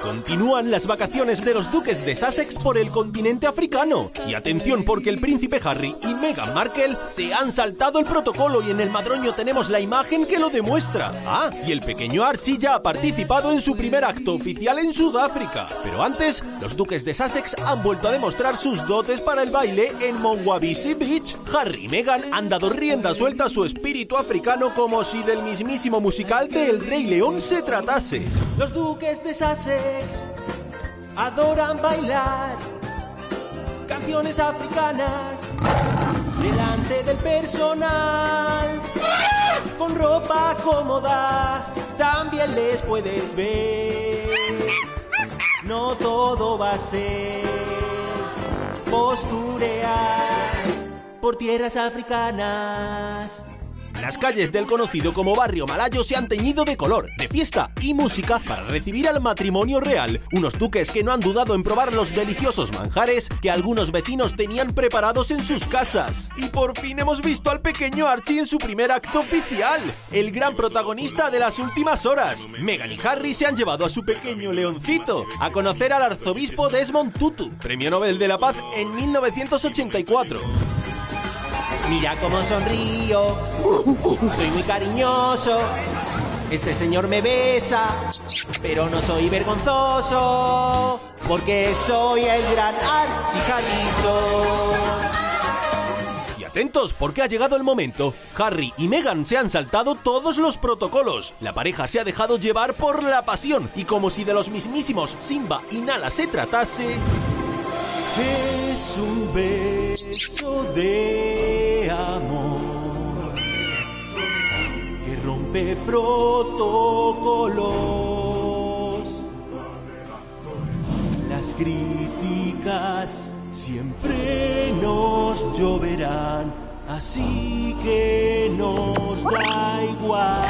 Continúan las vacaciones de los duques de Sussex por el continente africano. Y atención, porque el príncipe Harry y Meghan Markle se han saltado el protocolo y en el madroño tenemos la imagen que lo demuestra. Ah, y el pequeño Archie ya ha participado en su primer acto oficial en Sudáfrica. Pero antes, los duques de Sussex han vuelto a demostrar sus dotes para el baile en Monwabisi Beach. Harry y Meghan han dado rienda suelta a su espíritu africano como si del mismísimo musical de El Rey León se tratase. Los duques de Sussex adoran bailar canciones africanas delante del personal, con ropa cómoda también les puedes ver. No todo va a ser posturear por tierras africanas. Las calles del conocido como barrio malayo se han teñido de color, de fiesta y música para recibir al matrimonio real. Unos duques que no han dudado en probar los deliciosos manjares que algunos vecinos tenían preparados en sus casas. Y por fin hemos visto al pequeño Archie en su primer acto oficial, el gran protagonista de las últimas horas. Meghan y Harry se han llevado a su pequeño leoncito a conocer al arzobispo Desmond Tutu, premio Nobel de la Paz en 1984. Mira cómo sonrío, soy muy cariñoso, este señor me besa, pero no soy vergonzoso, porque soy el gran Archie Harrison. Y atentos, porque ha llegado el momento. Harry y Meghan se han saltado todos los protocolos. La pareja se ha dejado llevar por la pasión, y como si de los mismísimos Simba y Nala se tratase, es un beso de amor que rompe protocolos. Las críticas siempre nos lloverán, así que nos da igual.